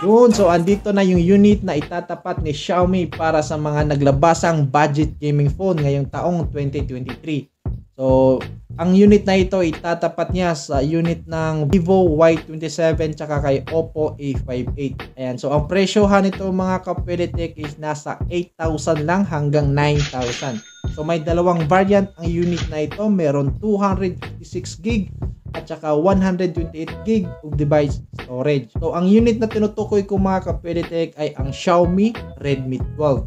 Yun, so andito na yung unit na itatapat ni Xiaomi para sa mga naglabasang budget gaming phone ngayong taong 2023. So, ang unit na ito itatapat niya sa unit ng Vivo Y27 tsaka kay Oppo A58. Ayan, so ang presyohan nito mga kapwede-tech is nasa 8,000 lang hanggang 9,000. So may dalawang variant ang unit na ito, meron 256GB at saka 128GB of device storage. So ang unit na tinutukoy ko mga kapwede-tech ay ang Xiaomi Redmi 12.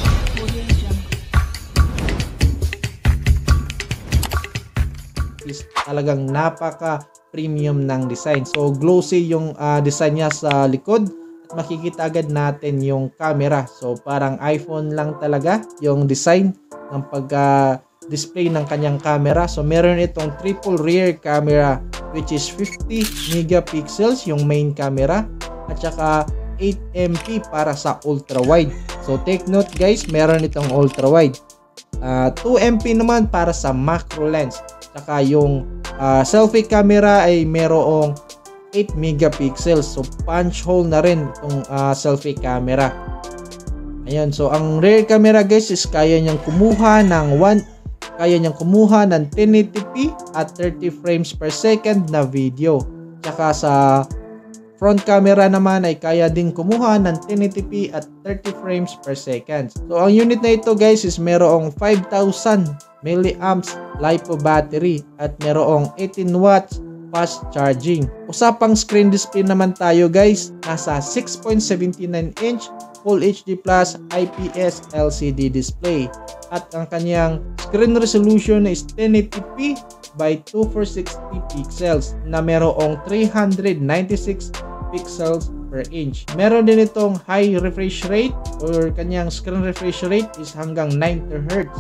Is talagang napaka premium ng design. So glossy yung design niya sa likod at makikita agad natin yung camera. So parang iPhone lang talaga yung design ng pagka-display ng kanyang camera. So meron itong triple rear camera which is 50 megapixels yung main camera at saka 8MP para sa ultra wide. So take note guys, meron itong ultra wide. 2MP naman para sa macro lens. Saka yung selfie camera ay merong 8 megapixels. So punch hole na rin itong selfie camera. Ayan, so ang rear camera guys is kaya niyang kumuha ng 1080p at 30 frames per second na video. Saka sa front camera naman ay kaya din kumuha ng 1080p at 30 frames per second. So ang unit na ito guys is merong 5,000 milliamps LiPo battery at merong 18 watts fast charging. Usapang screen display naman tayo guys, nasa 6.79 inch Full HD Plus IPS LCD display at ang kanyang screen resolution is 1080p by 2460 pixels na merong 396 pixels per inch. Meron din itong high refresh rate or kanyang screen refresh rate is hanggang 90 Hz.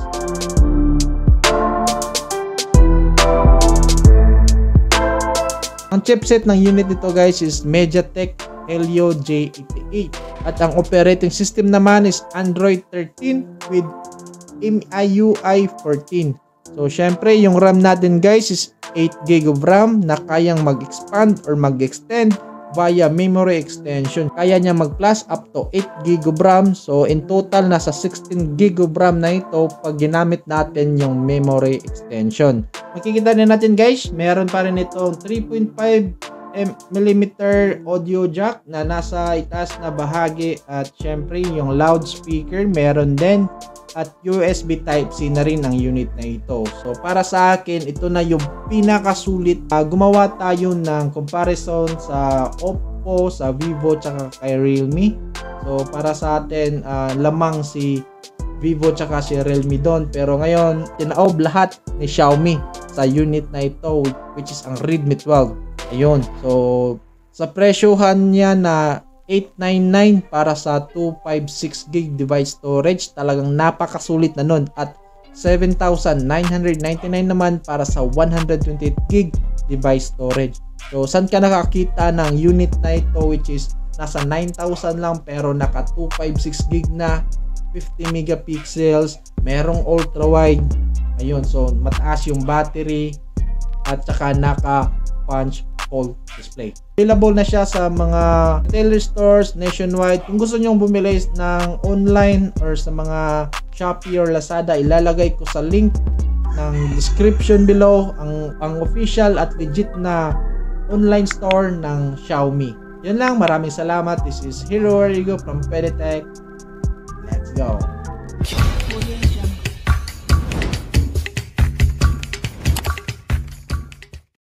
Ang chipset ng unit nito guys is MediaTek Helio J88 at ang operating system naman is Android 13 with MIUI 14. So syempre yung RAM natin guys is 8GB of RAM na kayang mag-expand or mag-extend via memory extension. Kaya niya mag-plus up to 8GB of RAM. So in total nasa 16GB of RAM na ito pag ginamit natin yung memory extension. Makikita din natin guys, meron pa rin itong 3.5mm audio jack na nasa itaas na bahagi at syempre yung loudspeaker meron din at USB Type-C na rin ang unit na ito. So para sa akin, ito na yung pinakasulit. Gumawa tayo ng comparison sa Oppo, sa Vivo, tsaka kay Realme. So para sa atin, lamang si Vivo tsaka si Realme doon. Pero ngayon, tinaob lahat ni Xiaomi sa unit na ito which is ang Redmi 12. Ayun. So sa presyohan niya na 899 para sa 256GB device storage, talagang napakasulit na nun. At 7,999 naman para sa 128GB device storage. So saan ka nakakita ng unit na ito which is nasa 9,000 lang pero naka 256GB na, 50 megapixels, merong ultra wide. Ayun, so mataas yung battery at saka naka punch hole display. Available na siya sa mga retailer stores nationwide. Kung gusto nyong bumili ng online or sa mga Shopee or Lazada, ilalagay ko sa link ng description below ang official at legit na online store ng Xiaomi. Yan lang, maraming salamat. This is Hero Arigo from PwedTech. Let's go.